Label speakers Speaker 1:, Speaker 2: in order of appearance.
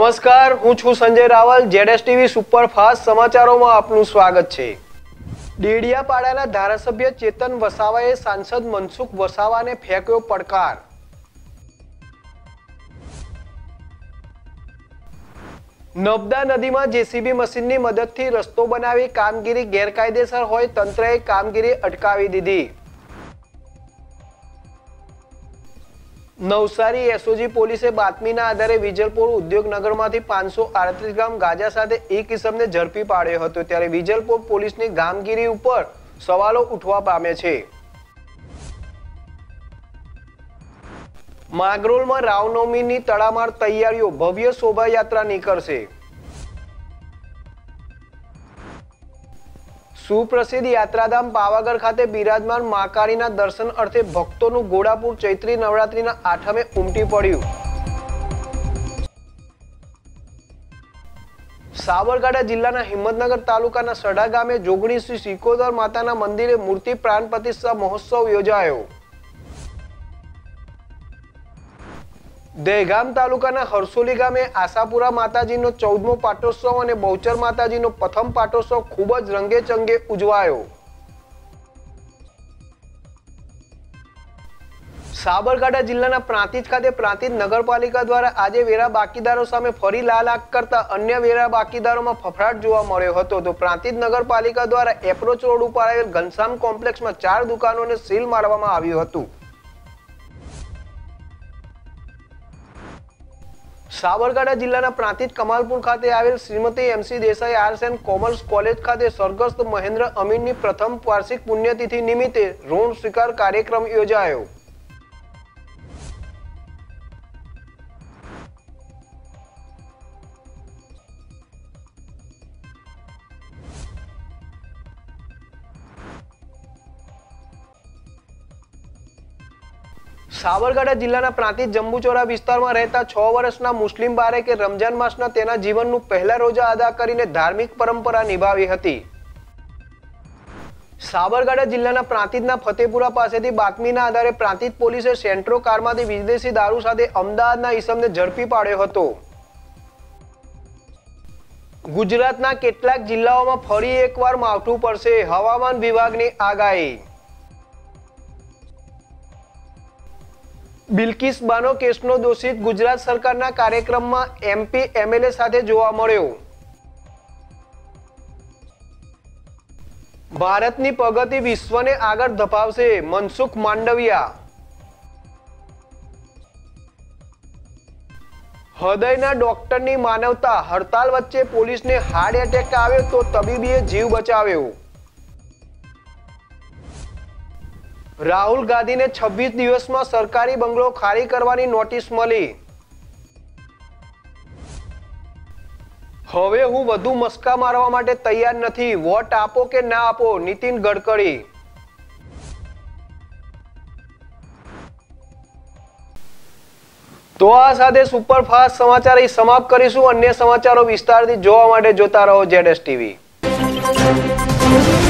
Speaker 1: નમસ્કાર, હું છું સંજય રાવલ। જેડએસટીવી સુપરફાસ્ટ સમાચારોમાં આપનું સ્વાગત છે। ડેડિયાપાડાના ધારાસભ્ય ચેતન વસાવાએ સાંસદ મનસુખ વસાવાને ફેંક્યો પડકાર। નર્મદા નદીમાં જેસીબી મશીનની મદદથી રસ્તો બનાવી કામગીરી ગેરકાયદેસર હોય તંત્રએ કામગીરી અટકાવી દીધી। નવસારી એસઓજી પોલીસે બાતમીના આધારે વિજલપોર ઉદ્યોગનગરમાંથી 538 ગ્રામ ગાંજા સાથે એક ઇસમને ઝડપી પાડ્યો હતો। ત્યારે વિજલપોર પોલીસની કામગીરી ઉપર સવાલો ઉઠવા પામે છે। માંગરોળમાં રામનવમીની તડામાર તૈયારીઓ, ભવ્ય શોભાયાત્રા નીકળશે। સુપ્રસિદ્ધ યાત્રાધામ પાવાગઢ ખાતે બિરાજમાન મહાકાળીના દર્શન અર્થે ભક્તોનું ઘોડાપુર ચૈત્રી નવરાત્રીના આઠમે ઉમટી પડ્યું। સાબરકાંઠા જિલ્લાના હિંમતનગર તાલુકાના સડા ગામે જોગણી શ્રી સિકોદર માતાના મંદિરે મૂર્તિ પ્રાણ પ્રતિષ્ઠા મહોત્સવ યોજાયો। દહેગામ તાલુકાના હરસોલી ગામે આશાપુરા માતાજીનો 14મો પાટોત્સવ અને બહુચર માતાજીનો પ્રથમ પાટોત્સવ ખૂબ જ રંગેચંગે ઉજવાયો। સાબરકાંઠા જિલ્લાના પ્રાંતિજ ખાતે પ્રાંતિજ નગરપાલિકા દ્વારા આજે વેરા બાકીદારો સામે ફરી લાલ આંખ કરતા અન્ય વેરા બાકીદારોમાં ફફડાટ જોવા મળ્યો હતો। તો પ્રાંતિજ નગરપાલિકા દ્વારા એપ્રોચ રોડ ઉપર આવેલ ઘનશ્યામ કોમ્પ્લેક્સમાં 4 દુકાનોને સીલ મારવામાં આવ્યું હતું। સાબરકાંઠા જિલ્લાના પ્રાંતિજ કમાલપુર ખાતે આવેલ Shrimati MC Desai arts and commerce college ખાતે સ્વર્ગસ્થ મહેન્દ્ર અમીનની પ્રથમ વાર્ષિક પુણ્યતિથિ નિમિત્તે ઋણ સ્વીકાર કાર્યક્રમ યોજાયો। સાબરકાંઠા જિલ્લાના પ્રાંતિજ જંબુચોરા વિસ્તારમાં રહેતા 6 વર્ષના મુસ્લિમ બાળકે રમજાન માસના તેના જીવનનું પહેલા રોજા અદા કરીને ધાર્મિક પરંપરા નિભાવી હતી। સાબરકાંઠા જિલ્લાના પ્રાંતિજના ફતેપુરા પાસેથી બાતમીના આધારે પ્રાંતિજ પોલીસે સેન્ટ્રો કારમાંથી વિદેશી દારૂ સાથે અમદાવાદના ઈસમને ઝડપી પાડ્યો હતો। ગુજરાતના કેટલાક જિલ્લાઓમાં ફરી એકવાર માવઠું પડશે, હવામાન વિભાગની આગાહી। બિલ્કિસ બાનો કેસનો દોષિત ગુજરાત સરકારના કાર્યક્રમમાં એમપી એમએલએ સાથે જોવા મળ્યો। ભારતની પ્રગતિ વિશ્વને આગળ ધપાવશે, મનસુખ માંડવિયા। હૃદયના ડોક્ટરની માનવતા, હડતાલ વચ્ચે પોલીસને હાર્ટ એટેક આવ્યો તો તબીબીએ જીવ બચાવ્યો। રાહુલ ગાંધીને 26 દિવસમાં સરકારી બંગલો ખાલી કરવાની નોટિસ મળી। હવે હું વધુ મસ્કા મારવા માટે તૈયાર નથી, વોટ આપો કે ના આપો, નીતિન ગડકરી। તો આ સાથે સુપરફાસ્ટ સમાચાર સમાપ્ત કરીશું। અન્ય સમાચારો વિસ્તારથી જોવા માટે જોતા રહો જેડએસટીવી।